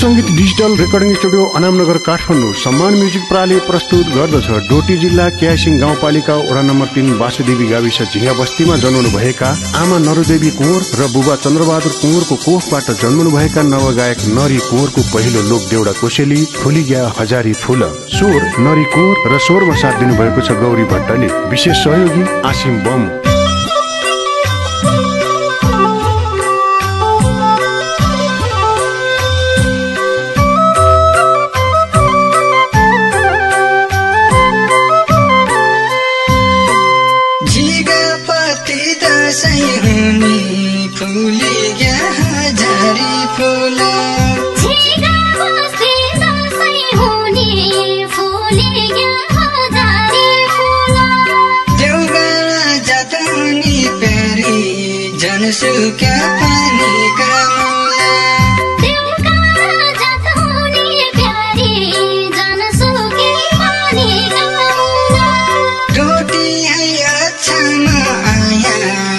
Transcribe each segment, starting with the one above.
सङ्गीत digital recording studio Anamnagar Kathmandu Samman music प्राली प्रस्तुत गर्दछ। डोटी जिल्ला क्यासिङ गाउँपालिका वडा नम्बर 3 वासुदेवी गाविस झिङ्गा बस्तीमा जन्मनु भएका आमा नरुदेवी कुँवर र बुबा चन्द्रबहादुर कुँवरको कोखबाट जन्मनु भएका नवगायक नरी कुँवरको पहिलो लोक देउडा कोसेली फुली गया हजारी फूल स्वर नरी कुँवर र स्वरमा साथ दिनुभएको छ गौरी भट्टले। विशेष सहयोगी आसिम बम। सुक्या पानी का मुला देउका जातौनी प्यारी जन सुके पानी का मुला रोटी है अच्छामा आया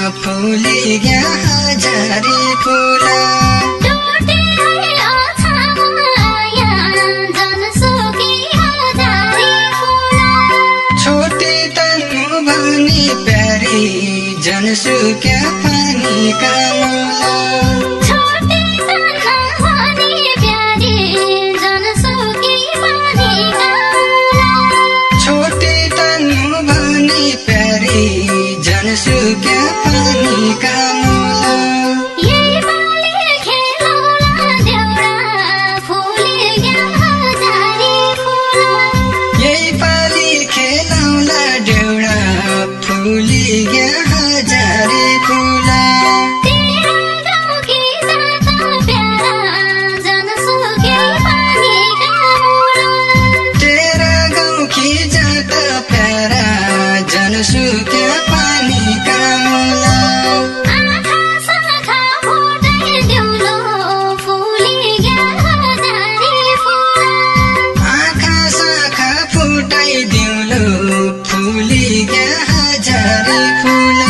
फूली गया हजारी फूला रोटी है अच्छामा आया जन सुके हजारी फूला छोटी तनु बनी प्यारी जन सुक्या पानी का मुला छोटी तना पानी प्यारी जन सुके पानी का मुला छोटी तनु बनी प्यारी जन सुक्या पानी का मुला यही पाली खेलौला देउरा फूली गया हजारी फूला यही पाली खेलौला देउरा फूली गया हजारी फूला तेरा गाउँ की जाता प्यारा जन सुके पानी का मुला तेरा गाउँ की जाता प्यारा जन सुके पानी का मुला आँखा साखा फुटाइ देउलो फुली गया हजारी फूला आँखा साखा फुटाइ देउलो फुली गया हजारी फूला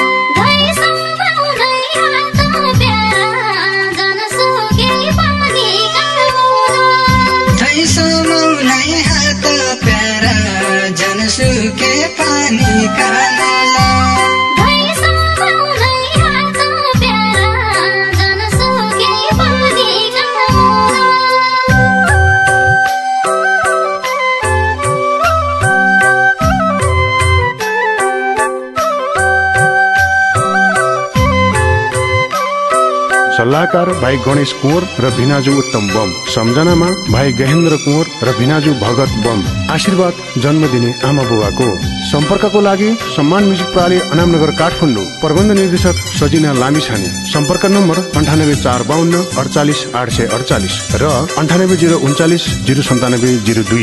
सुके पानी का मुला भैंसा मौलाई हाथ प्यारा जन सुके पानी का मुला सल्लाहकार भाइ गणेश कुँवर र भिनाजु उत्तम बम। सम्झनामा भाइ गहेन्द्र कुँवर र भिनाजु भगत बम। आशीर्वाद जन्म दिने आमा बुबाको। सम्पर्कको लागि सम्मान म्युजिक प्राली अनामनगर काठमाडौँ प्रबन्ध निर्देशक सजिना लामिछाने। सम्पर्क नम्बर 9845 48 848 र 98 039 097 02।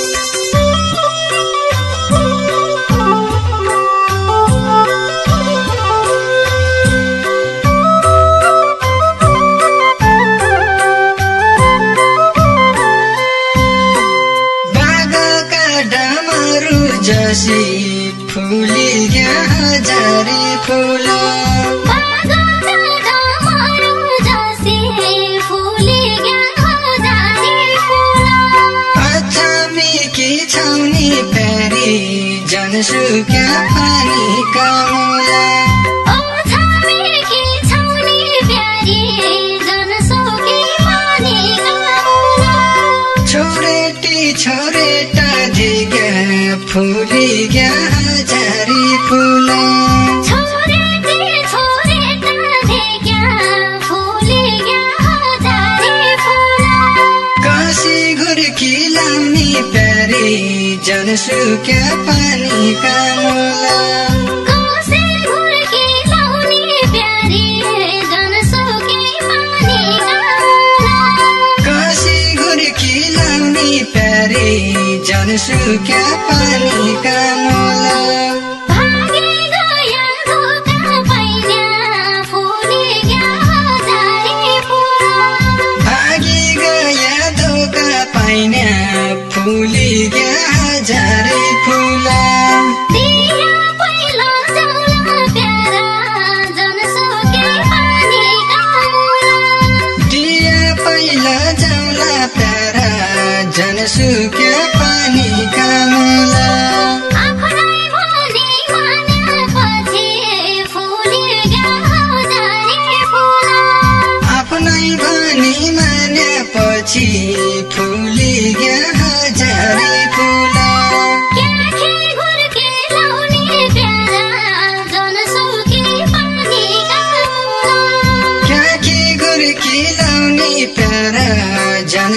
जसी फूली गया हजारी फूला बागा डमरू जसी फूली गया हजारी फूला अच्छा मिकी छाउनी प्यारी जन सुक्या पानी का मुला ओ छाउनी छाउनी प्यारी जन सुके पानी का मुला छोरेटी छोरेटा दिगा फूली गया हजारी फूला छोरेटी छोरेटा दिगा फूली गया हजारी फूला काशी घुर्की लामी प्यारी जन सुक्या पानी का मुला काशी घुर्की लामी प्यारी जन सुके पानी का मुला काशी घुर्की लामी प्यारी जन सुक्या पानी का मुला भागे गया धोका पाइन्या फूली गया हजारी फूला भागी गया धोका पाइन्या फूली गया हजारी फूला दिया पहिलो जौला प्यारा जन सुके पानी का मुला दिया पहिलो जौला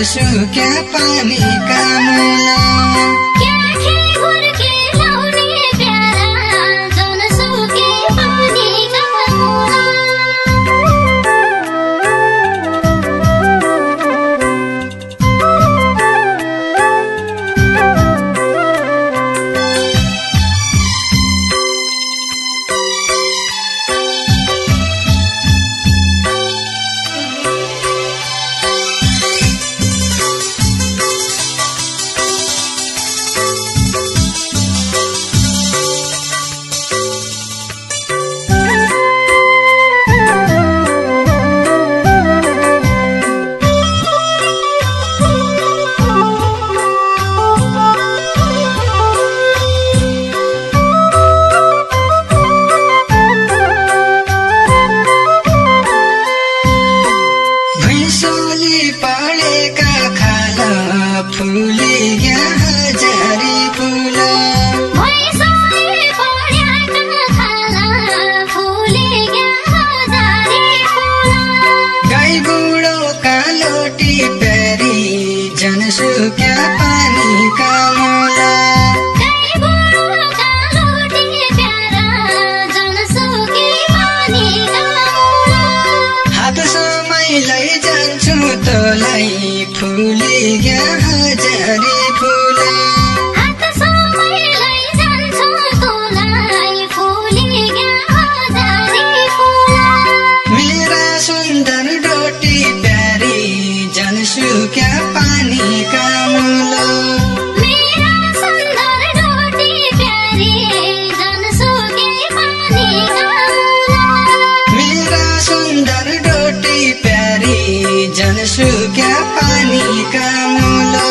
जनसुक्या पानीका मुला जनसुक्या पानीका मुला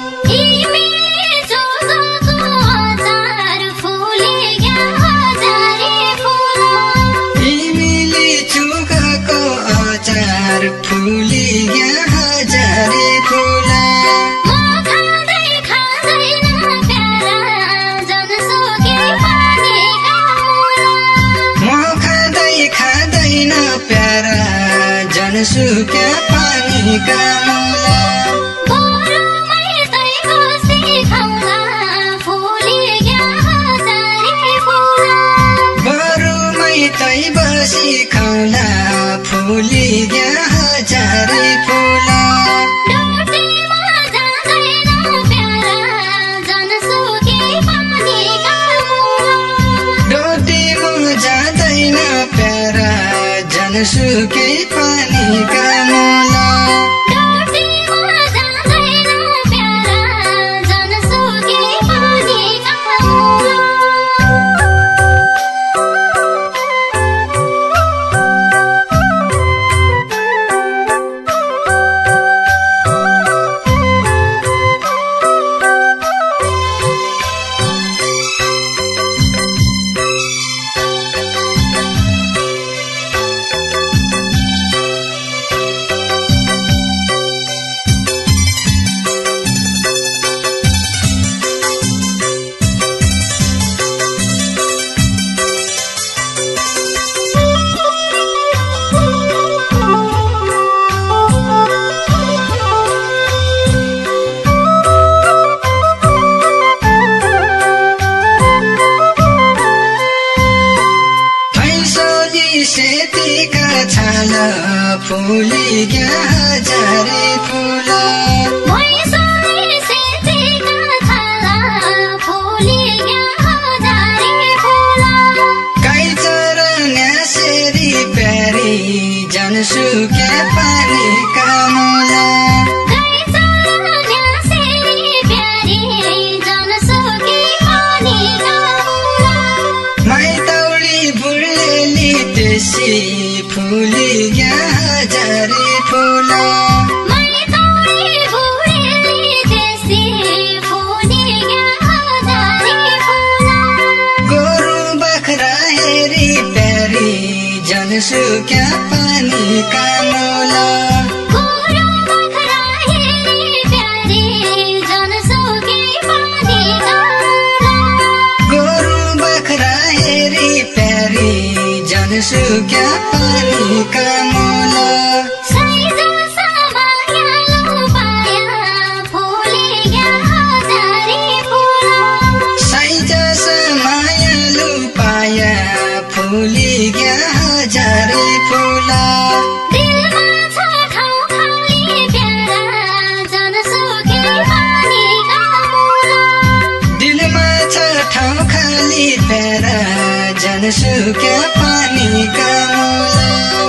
इमिली चुकाको अचार फुलिया हजारे फुला खाँदैन प्यारा जनसुक्या पानीका मुला बरुमै तै बसी खाउला फुलिया हजारे फुला जनसुकै पानीका मुला सेतीका छाला फुलिया हजारे फुला गाई चरन्या सेरी प्यारी जनसुक्या पानीका मुला फुलिया हजारे फुला गोरु बाख्रा हेरी प्यारी जनसुक्या पानीका मुला गोरु बाख्रा हेरी प्यारी जनसुक्या पानीका मुला साइजा सामा यालो पाया घेवाली प्यारा जनसुक्या पानीका मुला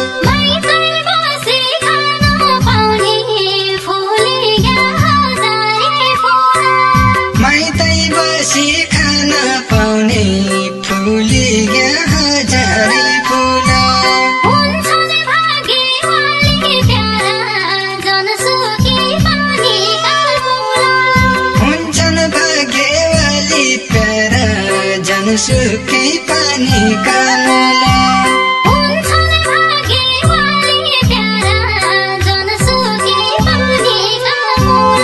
खान पाउने फुलिया हजारी फुला हुन्छन् भाग्यवाली प्यारा जनसुकी पानीका मुला हुन्छन् भाग्यवाली प्यारा जनसुकी पानीका मुला हुन्छन् भाग्यवाली प्यारा जनसुकी पानीका मुला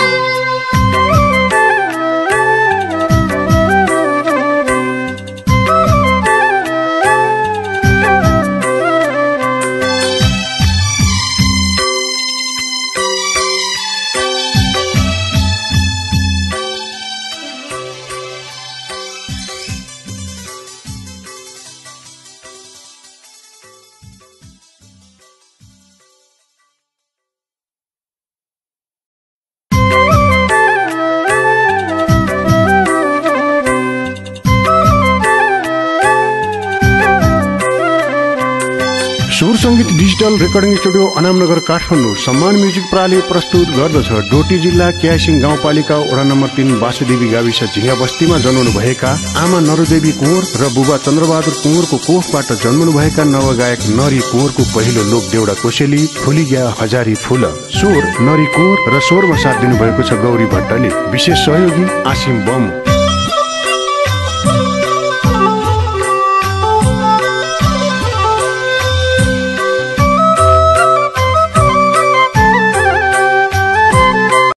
Sur Sangeet digital recording studio Anamnagar Kathmandu Samman music प्राली प्रस्तुत गर्दछ। डोटी जिल्ला क्यासिङ गाउँपालिका वडा नम्बर 3 वासुदेवी गाविस झिंगा बस्तीमा जन्मनु भएका आमा नरुदेवी कुँवर र बुबा चन्द्रबहादुर कुँवरको कोखबाट जन्मनु भएका नवगायक नरी कुँवरको पहिलो लोक देउडा कोसेली फुलिग्या हजारी फूल स्वर नरी कुँवर र स्वरमा साथ दिनुभएको छ गौरी भट्टले। विशेष सहयोगी आसिम बम।